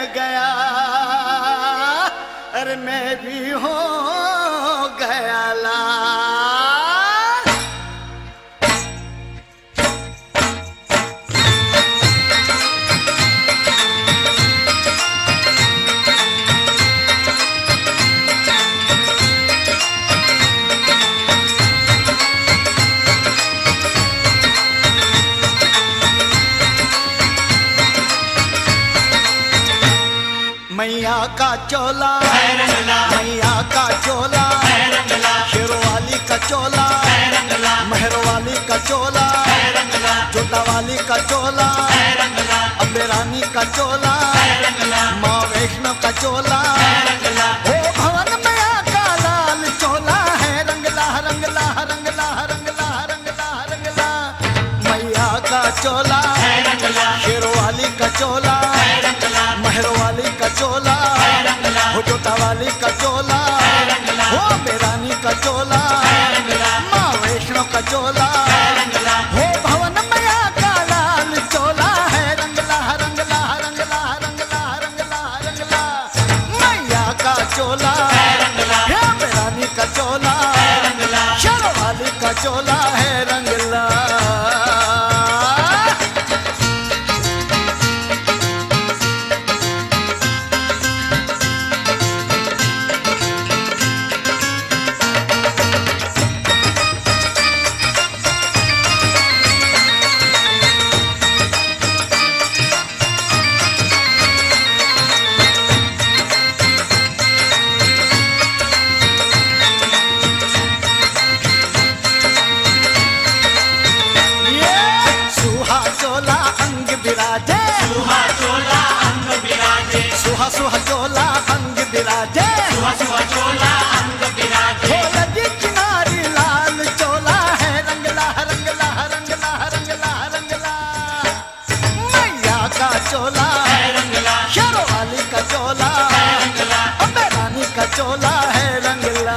गया, अरे मैं भी हो गया लाल। मैया का चोला है रंगला, मैया का चोला है रंगला, शेरवाली का चोला है रंगला, मेहरवाली का चोला है रंगला, जोतावाली का चोला है रंगला, अम्बे रानी का चोला है रंगला, माँ वैष्णो का चोला है रंगला, ओ भवन मैया का लाल चोला है रंगला रंगला रंगला रंगला रंगला रंगला। मैया का चोला है रंगला, शेरवाली का चोला है रंगला, मेहरवाली का चोला है रंगला, हो जोतावाली का चोला है रंगला, हो बेरानी का चोला है रंगला, माँ वैष्णो का चोला है रंगला, हो भवन मैया का लाल चोला है रंगला रंगला रंगला रंगला रंगला रंगला। मैया का चोला है रंगला, हे बेरानी का चोला है रंगला, शेरवाली का चोला है रंगला। सुहा सुहा चोला अंग बिराजे, सुहा सुहा चोला अंग बिराजे, लगी किनारी लाल चोला है रंगला रंगला रंगला रंगला रंगला। मैया का चोला है रंगला, शेरवाली का चोला है रंगला, अम्बे रानी का चोला है रंगला।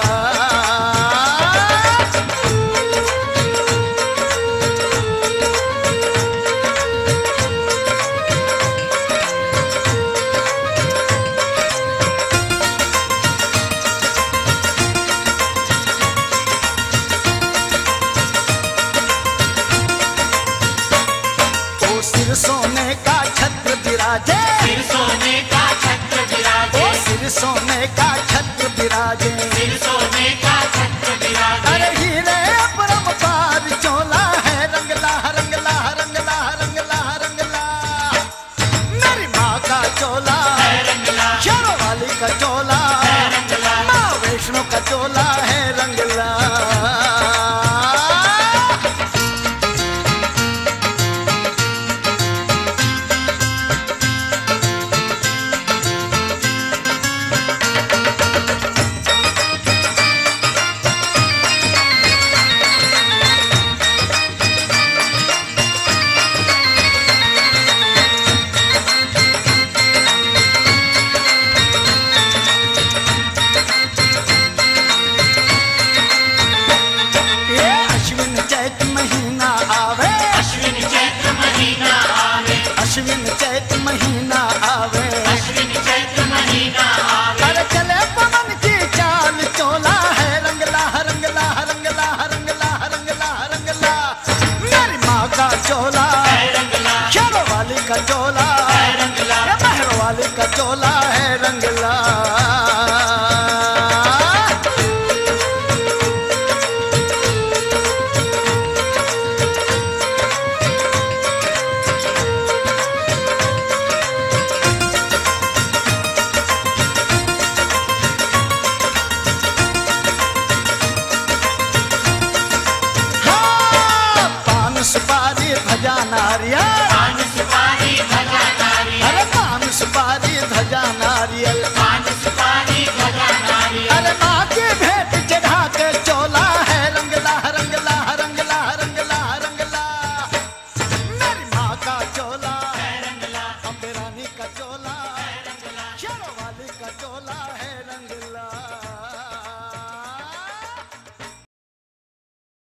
सिर सोने का छत्र विराजे, सिर सोने का छत्र विराजे, ओ सिर सोने का छत्र विराजे, सिर सोने का छत्र विराजे, अरे हीरे अपरंपार चोला है रंगला रंगला रंगला रंगला रंगला। मेरी माँ का चोला है रंगला, शेरवाली का चोला है रंगला, माँ वैष्णो का चोला है रंगला। अश्विन चैत महीना आवे, अश्विन चैत महीना आवे, अरे चले पवन की चाल चोला है रंगला रंगला रंगला रंगला रंगला रंगला। मेरी माँ का चोला है रंगला, शेरवाली का चोला है रंगला, मेहरवाली का चोला है रंगला। सुपारी धजा नारियल, पान सुपारी धजा नारियल, अरे पान सुपारी धजा नारियल, पान सुपारी धजा नारियल, अरे माँ की भेंट चढ़ा के चोला है रंगला रंगला रंगला रंगला रंगला। मेरी माँ का चोला है रंगला, अम्बे रानी का चोला है रंगला, शेरवाली का चोला है